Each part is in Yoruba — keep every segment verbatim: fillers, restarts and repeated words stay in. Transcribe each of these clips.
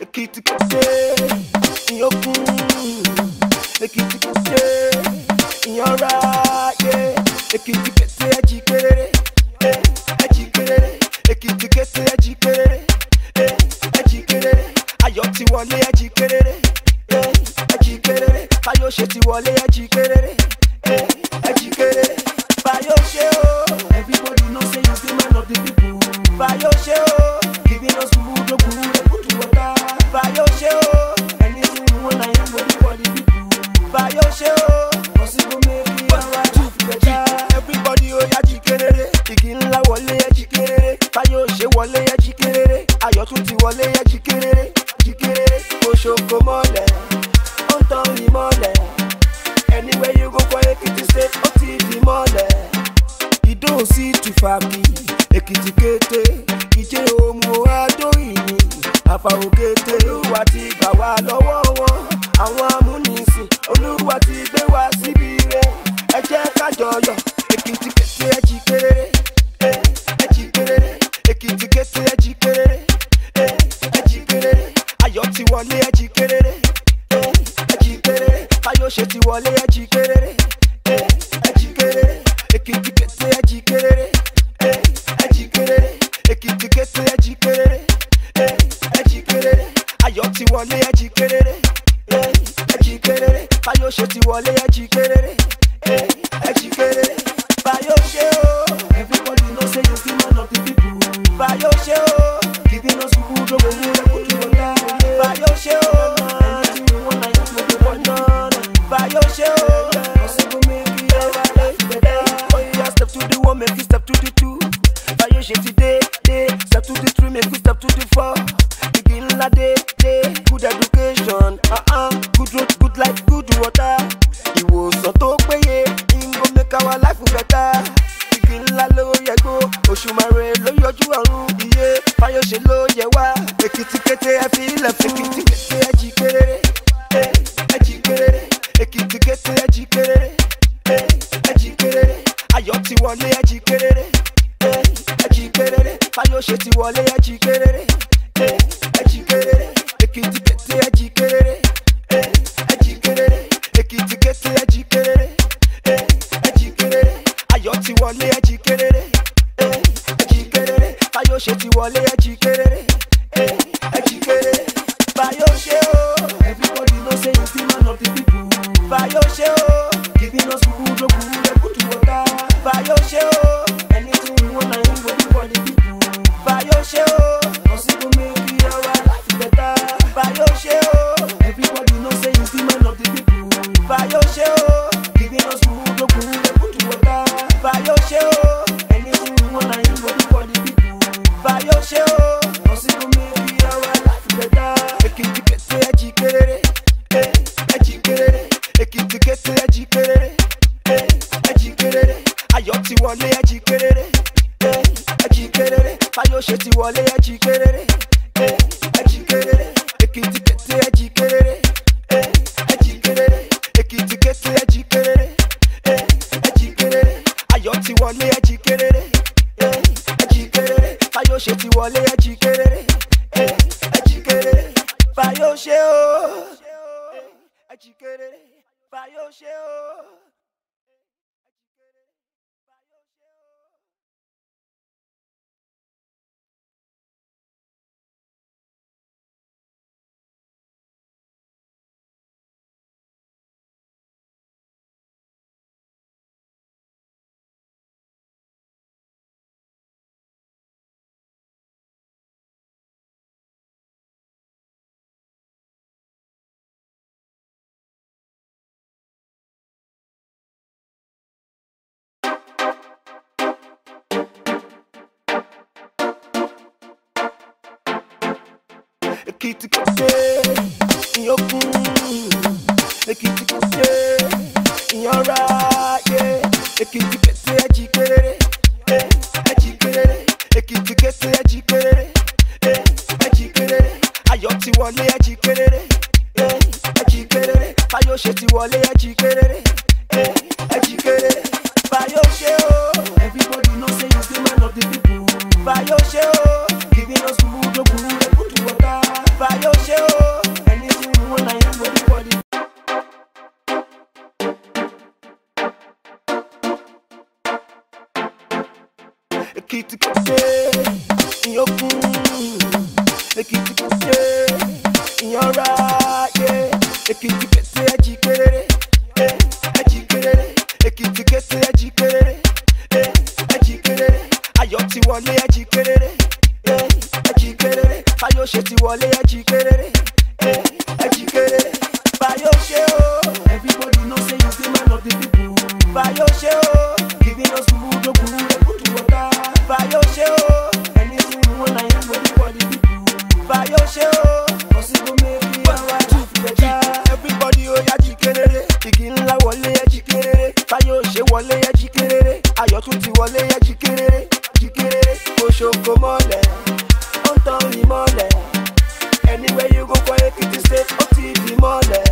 Ekiti kete, Iyokun. Ekiti kete, Iyora, yeah. Ekiti kete, Ejikerere, eh, Ejikerere. Ekiti kete, Ejikerere, eh, Ejikerere. Ayọ̀ ti wọlé, Ejikerere, eh, Ejikerere. Fayose ti wọlé, Ejikerere, eh, Ejikerere. Fayose o, everybody know say you the man of the people. Fayose o, giving us food, no food, put water. Fayose o, anything you want, I am for the people. Fayose o, possible maybe alright better. Everybody oh Ejikerere, igi ńlá wọlé Ejikerere. Fayose wọlé Ejikerere, ayọ̀ tún ti wọlé Ejikerere, Ejikerere. Oṣoko mọ́lẹ̀, ó ń tàn ìmọ́lẹ̀. Anywhere you go for Ekiti State, ó ti di mọ́lẹ̀. Ìdó sí tùfàkì, Ekiti kété. Ìjẹ́ òmù adóyìnì, àfàwòkété. Olúwa ti gbà wá lọ́wọ́ wọn, àwọn amúnisìn. Olúwa ti gbé wá síbi rẹ̀, ẹ jẹ́ ká jọyọ̀. Ekiti kété Ejikerere, eh, Ejikerere. Ekiti kété Ejikerere, eh, Ejikerere. Ayọ̀ ti wọlé Ejikerere, eh, Ejikerere. Fayose ti wọlé Ejikerere, eh, Ejikerere. Ekiti kété Ejikerere, eh, Ejikerere. Ekiti kété Ejikerere, eh, Ejikerere. Ayọ̀ ti wọlé Ejikerere, eh, Ejikerere. Fayose ti wọlé Ejikerere, eh, Ejikerere. Fayose o, everybody know say you the man of the people. Fayose o, giving us food, no food, put water. Fayose o, anything you want, I am for the one. Fayose o, possible maybe alright better. Oh yeah, step to the one, make you step to the two. Fayose today, day, step to the three, make you step to the four. Begin la day, day, good education, uh-uh, good road, good life, good water. Ìwòsàn tó péye, it go make our life better. Igi ńlá ló yẹ kó, Òṣùmàrè ló yọjú ọ̀run. Iye Fayose ló yẹ wá. Ekiti kété ẹ fi ilẹ̀ fún. Ekiti kété Ejikerere, eh, Ejikerere. Ekiti kété Ejikerere, eh, Ejikerere. Ayọ̀ ti wọlé Ejikerere, eh, Ejikerere. Fayose ti wọlé Ejikerere, eh, Ejikerere. Ekiti kété Ejikerere, eh, Ejikerere. Ekiti kété Ejikerere, eh, Ejikerere. Ayọ̀ ti wọlé Ejikerere, eh, Ejikerere. Fayose ti wọlé Ejikerere, eh, Ejikerere. Fayose o, everybody know say you the man of the people. Fayose o, giving us food, no food, put water. Fayose o, anything you want, I am for the people. Fayose o, possible maybe our life better. Fayose o, everybody know say you the man of the people. Fayose o, giving us food, no food, put water. Fayose o, anything you want, I am for the people. Fayose o, possible maybe our life better. Ekiti kété Ejikerere, eh, Ejikerere. Ekiti kété Ejikerere, eh, Ejikerere. Ayọ̀ ti wọlé Ejikerere, eh, Ejikerere. Fayose ti wọlé Ejikerere, eh, Ejikerere. Ekiti kété Ejikerere, eh, Ejikerere. Ekiti kété Ejikerere, eh, Ejikerere. Ayọ̀ ti wọlé Ejikerere, eh, Ejikerere. Fayose ti wọlé Ejikerere, eh, Ejikerere. Fayose o, Ejikerere. Fayose o. Ekiti kété, Iyokun. Ekiti kété, Iyora, yeah. Ekiti kété Ejikerere, eh, Ejikerere. Ekiti kété Ejikerere, eh, Ejikerere. Ayọ̀ ti wọlé Ejikerere, eh, Ejikerere. Fayose ti wọlé Ejikerere, eh, Ejikerere. Fayose o, everybody know say you the man of the people. Fayose o, giving us food, no food, put water. Fayose Ekiti kete, iyokun. Ekiti kete, iyora, yeah. Ekiti kete, ejikerere, eh, ejikerere. Ekiti kete, ejikerere, eh, ejikerere. Ayọ̀ ti wọlé, ejikerere, eh, ejikerere. Fayose ti wọlé, ejikerere, eh, ejikerere. Fayose o, everybody know say you the man of the people. Fayose o, giving us food, no food, no food to water. Fayose o, anything you want, I am ready for the people. Fayose o, cause it go make me alright to better. Everybody o ya jikerere, igi ńlá wọlé ya jikerere. Fayose wọlé ya jikerere, ayọ̀ tún ti wọlé ya jikerere, jikerere. Oṣoko mọ́lẹ̀, ó ń tan ìmọ́lẹ̀. Anywhere you go for Ekiti State, ó ti di mọ́lẹ̀.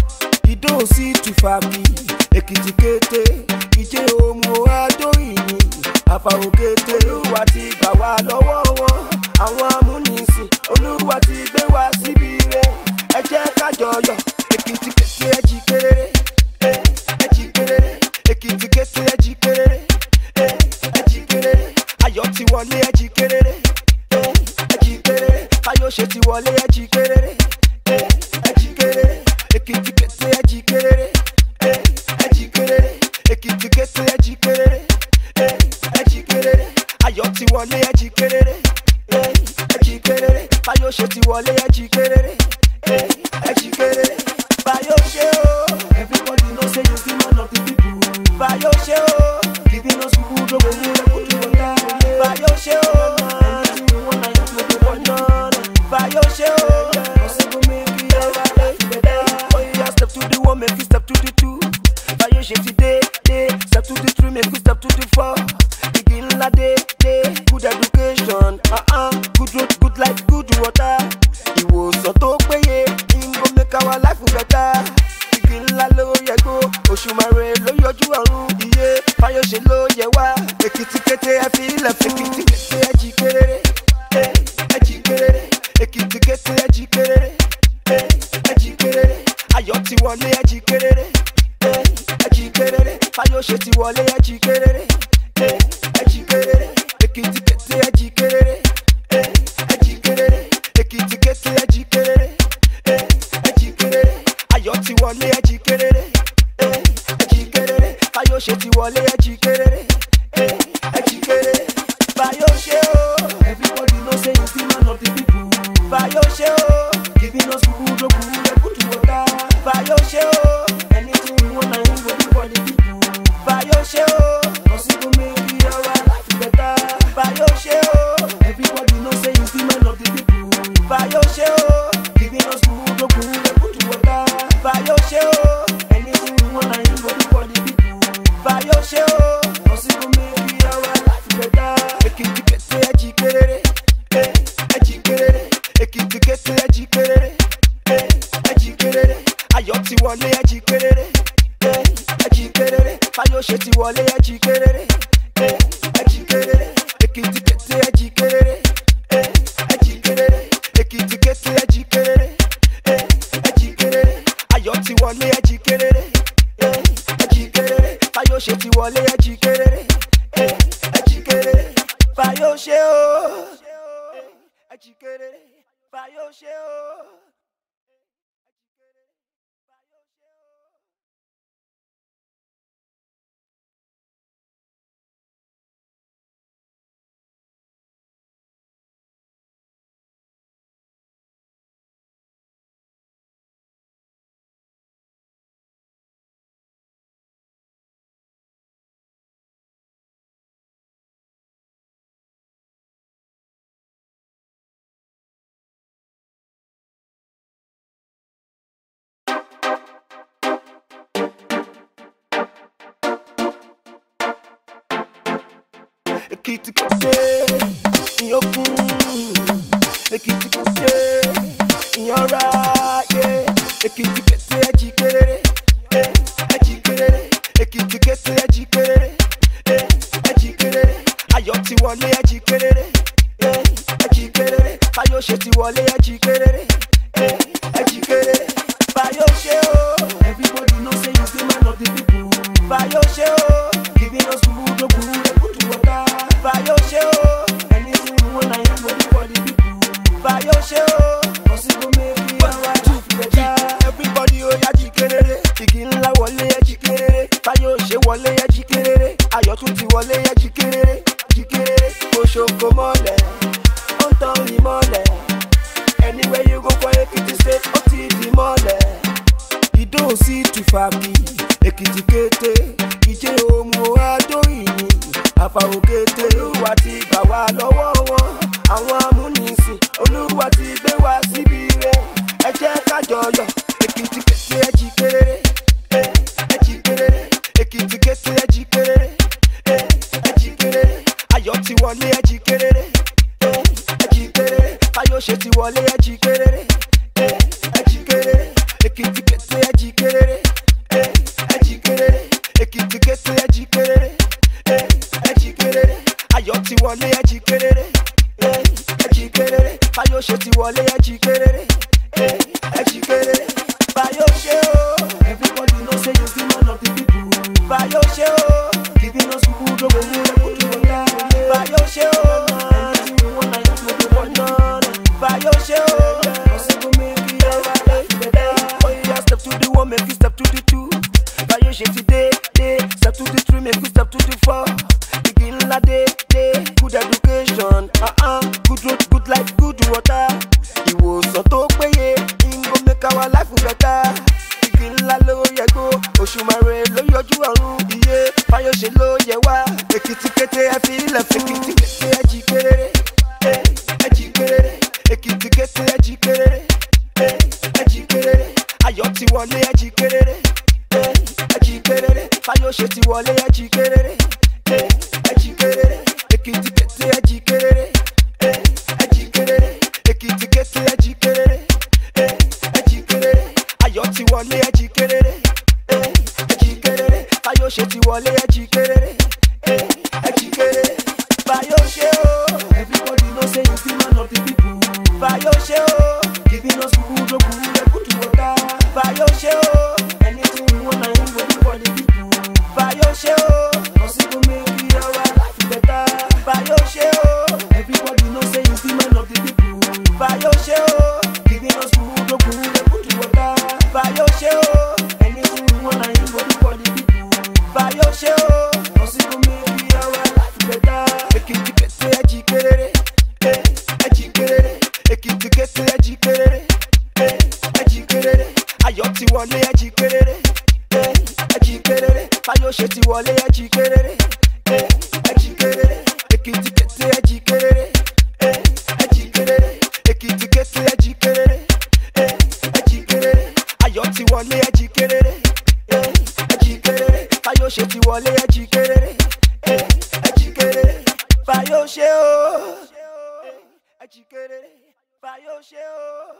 Ìdó sí tùfàbí, Ekiti kété, ìjẹ́ òmù adóyìnì, àfàòkété. Olúwa ti gbà wá lọ́wọ́ wọn, àwọn amúnisìn. Olúwa ti gbé wá síbi rẹ̀, ẹ jẹ́ ká jọyọ̀. Ekiti kété ejikerere, eh, ejikerere. Ekiti kété ejikerere, eh, ejikerere. Ayọ̀ ti wọlé ejikerere, eh, ejikerere. Fayose ti wọlé ejikerere, eh, ejikerere. Ekiti kété ejikerere, eh, ejikerere. Ekiti kété ejikerere, eh, ejikerere. Ayọ̀ ti wọlé ejikerere, eh, ejikerere. Fayose ti wọlé ejikerere, eh, ejikerere. Fayose o, everybody know say you the man of the people. Fayose o, giving us food, no food, no food to water. Fayose o, anything you want, I am ready for none. Fayose o, cause it go make me alright better. Oh yeah, step to the one, make you step to the two. Fayose ti dé, dé, step to the three, make you step to the four. Igi ńlá dé, dé, good education, uh-uh, good road, good life, good water. Ìwòsàn tó péye, im go make our life better. Igi ńlá ló yẹ kó, Òṣùmàrè ló yọjú ọ̀run. Iye Fayose ló yẹ wá. Ekiti kété ẹ fi ilẹ̀ fún. Ekiti kété ejikerere, eh, ejikerere. Ekiti kété ejikerere, eh, ejikerere. Ayọ̀ ti wọlé ejikerere, eh, ejikerere. Fayose ti wọlé ejikerere, eh, ejikerere. Ekiti kété ejikerere, eh, ejikerere. Ekiti kété ejikerere, eh, ejikerere. Ayọ̀ ti wọlé ejikerere, eh, ejikerere. Fayose ti wọlé ejikerere, eh, ejikerere. Fayose o, everybody know say you the man of the people. Fayose o, giving us food, no food, no food to water. Fayose o, anything you want, I am ready for the people. Fayose o, cause it go make me our life better. Fayose o, everybody know say you the man of the people. Fayose o, giving us food, no food, no food to water. Fayose o, anything you want, I am ready for the people. Fayose o, cause it go make me our life better. Ekiti kété ejikerere, eh, ejikerere. Ekiti kété ejikerere, eh, ejikerere. Ayọ̀ ti wọlé ejikerere, eh, ejikerere. Fayose ti wọlé ejikerere, eh, ejikerere. Ekiti kété ejikerere, eh, ejikerere. Ekiti kété ejikerere, eh, ejikerere. Ayọ̀ ti wọlé ejikerere, eh, ejikerere. Fayose ti wọlé ejikerere, eh, ejikerere. Fayose o, ejikerere. Fayose o. Ekiti kété, iyokun. Ekiti kété, iyora, yeah. Ekiti kété ejikerere, eh, ejikerere. Ekiti kété ejikerere, eh, ejikerere. Ayọ̀ ti wọlé ejikerere, eh, ejikerere. Fayose ti wọlé ejikerere, eh, ejikerere. Fayose o, everybody know say you the man of the people. Fayose o, giving us food, no food, no food to water. Fayose tún ti wọlé ẹ jí kéré jí kéré kó ṣoko mọ́lẹ̀ ó ń tan ìmọ́lẹ̀ anywhere you go for Ekiti state ó ti di mọ́lẹ̀ ìdó sí tùfàbí Èkìtì kété ìjẹ́ òmù àjò ìyìn àfàwò kété olúwa ti gbà wá lọ́wọ́ wọn àwọn amúnisìn olúwa ti gbé wá síbi rẹ̀ ẹ jẹ́ ká jọyọ̀ Èkìtì kété ẹ jí kéré ẹ jí kéré Èkìtì kété ẹ jí kéré ẹ jí kéré ayọ̀ ti wọlé ẹ jí kéré ẹ jí kéré Fáyọ̀ṣe ti wọlé ẹ jí kéré ẹ jí kéré Èkìtì kété ẹ jí kéré ẹ jí kéré Èkìtì kété ẹ jí kéré ẹ jí kéré ayọ̀ ti wọlé ẹ jí kéré ẹ jí kéré Fáyọ̀ṣe ti wọlé ẹ jí kéré ẹ jí kéré Fáyọ̀ṣe o everybody know say you be one of the people Fáyọ̀ṣe o giving us food over here Fáyọ̀ṣe o anything you want I have no be one on Fáyọ̀ṣe o cause it go make it our life better oh yeah step to the one make you step to the two Fáyọ̀ṣe ti dé dé step to the three make you step to the four igi ńlá dé dé good education uh-uh. good road good life good water ìwòsàn tó péye ń go make our life better igi ńlá ló yẹ gbó Òṣùmàrè ló yọjú ọ̀run iye Fáyọ̀ṣe ló yẹ wá Èkìtì kété ẹ fi ilẹ̀ fún Èkìtì kété ẹ jí kéré ẹ jí kéré Èkìtì kété ẹ jí kéré ẹ jí kéré ayọ̀ ti wọlé ẹ jí kéré ẹ jí kéré Fáyọ̀ṣe ti wọlé ẹ jí kéré ẹ jí kéré Èkìtì kété ẹ jí kéré ẹ jí kéré Èkìtì kété ẹ jí kéré ẹ jí kéré ayọ̀ ti wọlé ẹ jí kéré ẹ jí kéré Fáyọ̀ṣe ti wọlé ẹ jí kéré ẹ jí kéré Fáyọ̀ṣe o everybody know say you be one of the people Fáyọ̀ṣe o giving us food over here good water Fáyọ̀ṣe o anything we want I am ready for the people Fáyọ̀ṣe o cause it go make it our life better Fáyọ̀ṣe o everybody know say you be one of the people Fáyọ̀ṣe o giving us food over here good water Fáyọ̀ṣe o anything we want I am ready for the people Fáyọ̀ṣe o cause it go make it our life better Èkìtì kété ẹ jí kéré ẹ jí kéré Èkìtì kété ẹ jí kéré ẹ jí kéré ayọ̀ ti wọlé ẹ jí kéré ẹ jí kéré Fáyọ̀ṣe ti wọlé ẹ jí kéré ẹ jí kéré Èkìtì kété ẹ jí kéré ẹ jí kéré Èkìtì kété ẹ jí kéré ẹ jí kéré ayọ̀ ti wọlé ẹ jí kéré ẹ jí kéré Fáyọ̀ṣe ti wọlé ẹ jí kéré ẹ jí kéré Fáyọ̀ṣe o ẹ jí kéré Fáyọ̀ṣe o.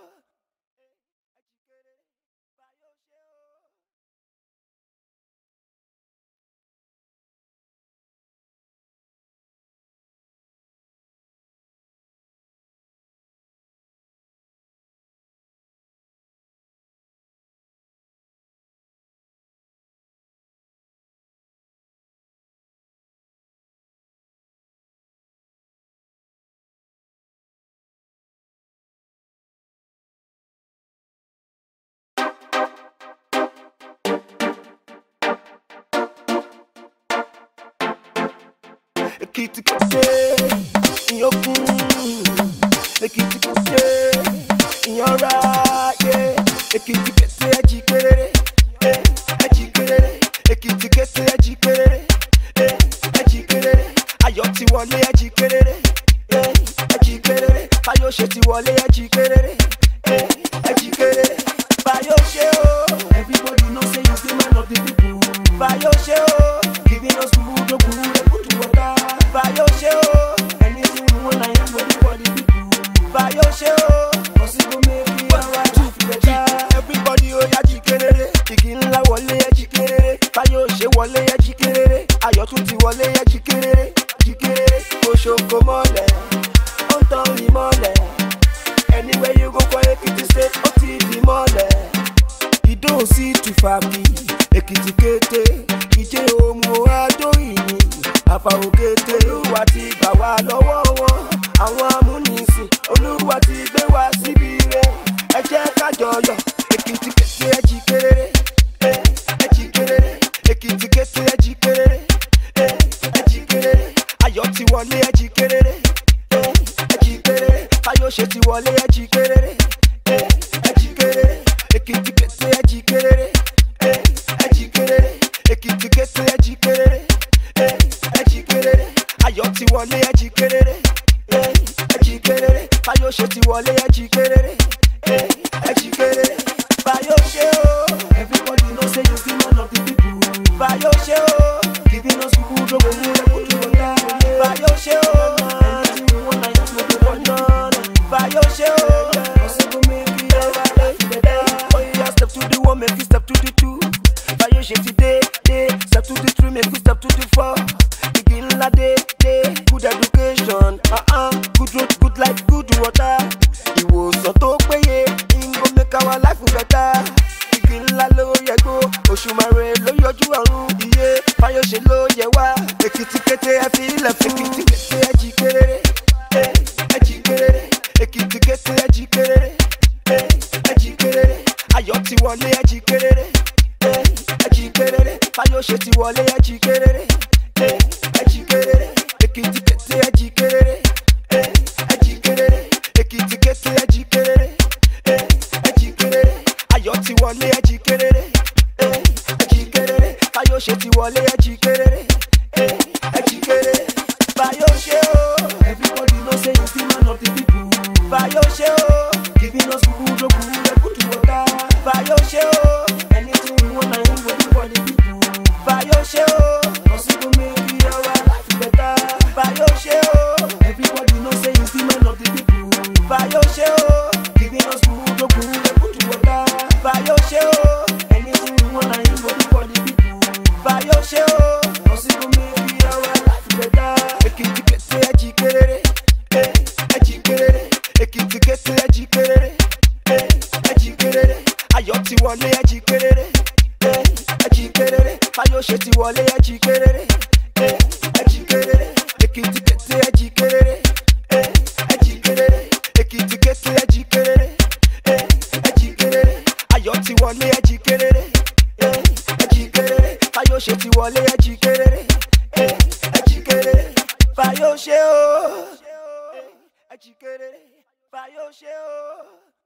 Èkìtì kété ìyókùn Èkìtì kété ìyanra yé Èkìtì kété ẹ jí kéré ẹ jí kéré Èkìtì kété ẹ jí kéré ẹ jí kéré ayọ̀ ti wọlé ẹ jí kéré ẹ jí kéré Fáyọ̀ṣe ti wọlé ẹ jí kéré ẹ jí kéré Fáyọ̀ṣe o everybody know say you be one of the people Fáyọ̀ṣe o giving us food over here good water Fáyọ̀ṣe o anything we want I am ready for the people Fáyọ̀ṣe o cause it go make it our life better everybody o ya jí kéré igi ńlá wọlé ẹ jí kéré Fáyọ̀ṣe wọlé ẹ jí kéré ayọ̀ tún ti wọlé ẹ jí kéré jí kéré kó ṣoko mọ́lẹ̀ ó ń tan ìmọ́lẹ̀ anywhere you go for Ekiti state ó ti di mọ́lẹ̀ ìdó sí tùfàbí Èkìtì kété ìjẹ́ òmù àjò ìyìn àfàwò kété olúwa ti gbà wá lọ́wọ́ wọn àwọn amúnisìn olúwa ti gbé wá síbi rẹ̀ ẹ jẹ́ ká jọyọ̀ Èkìtì kété ẹ jí kéré ẹ jí kéré Èkìtì kété ẹ jí kéré ẹ ayọ̀ ti wọlé ẹ̀jì kéréré, ẹ̀jì kéréré, Fáyọ̀ṣe ti wọlé ẹ̀jì kéréré, ẹ̀jì kéréré, Èkìtì kété ẹ̀jì kéréré, ẹ̀jì kéréré, Èkìtì kété ẹ̀jì kéréré, ẹ̀jì kéréré, ayọ̀ ti wọlé ẹ̀jì kéréré, ẹ̀jì kéréré, Fáyọ̀ṣe ti wọlé ẹ̀jì kéréré, ẹ̀jì kéréré, Fáyọ̀ṣe o. Everybody know say you still one of the people. Fáyọ̀ṣe o. Giving us good over here, good over there. Fáyọ̀ṣe o. Anything you want, I just make it one on. Fáyọ̀ṣe o. Cause it go make it better. Oh yeah, step to the one, make you step to the two. Fáyọ̀ṣe ti dé, dé. Step to the three, make you step to the four. Igi ńlá dé, dé. Good education, uh-uh. Good road, good life, good water. Ìwòsàn tó péye, it go make our life better. Igi ńlá ló yẹ gbó, Òṣùmàrè ló yọjú ọ̀run. Iye Fáyọ̀ṣe ló yẹ wá. Èkìtì kété ẹ fi ilẹ̀ fún. Èkìtì kété ẹ̀jì kéréré, ẹ̀jì kéréré. Èkìtì kété ẹ̀jì kéréré, ẹ̀jì kéréré. Ayọ̀ ti wọlé ẹ̀jì kéréré, ẹ̀jì kéréré. Fáyọ̀ṣe ti wọlé ẹ̀jì kéréré, ẹ̀jì kéréré. Èkìtì kété ẹ̀jì kéréré, ẹ̀jì kéréré. Èkìtì kété ẹ̀jì kéréré, ẹ̀jì kéréré. Ayọ̀ ti wọlé ẹ̀jì kéréré, ẹ̀jì kéréré. Fáyọ̀ṣe ti wọlé ẹ̀jì kéréré, ẹ̀jì kéréré. Fáyọ̀ṣe o. Everybody know say you still one of the people. Fáyọ̀ṣe o. Giving us good over here, good water. Fáyọ̀ṣe o. Anything you want, I ain't going for the people. Fáyọ̀ṣe o. Cause it go make it our life better. Fáyọ̀ṣe o. Everybody know say you still one of the people. Fáyọ̀ṣe o. Giving us good over here, good water. Fáyọ̀ṣe o. Anything you want, I ain't going for the people. Fáyọ̀ṣe o. Cause it go make it our life better. Èkìtì kété ẹ̀jì kéréré, ẹ̀jì kéréré. Èkìtì kété ẹ̀jì kéréré, ẹ̀jì kéréré. Ayọ̀ ti wọlé ẹ̀jì kéréré, ẹ̀jì kéréré. Fáyọ̀ṣe ti wọlé ẹ̀jì kéréré, ẹ̀jì kéréré. Èkìtì kété ẹ̀jì kéréré, ẹ̀jì kéréré. Èkìtì kété ẹ̀jì kéréré, ẹ̀jì kéréré. Ayọ̀ ti wọlé ẹ̀jì kéréré, ẹ̀jì kéréré. Fáyọ̀ṣe ti wọlé ẹ̀jì kéréré, ẹ̀jì kéréré. Fáyọ̀ṣe o. Ẹ̀jì kéréré. Fáyọ̀ṣe o.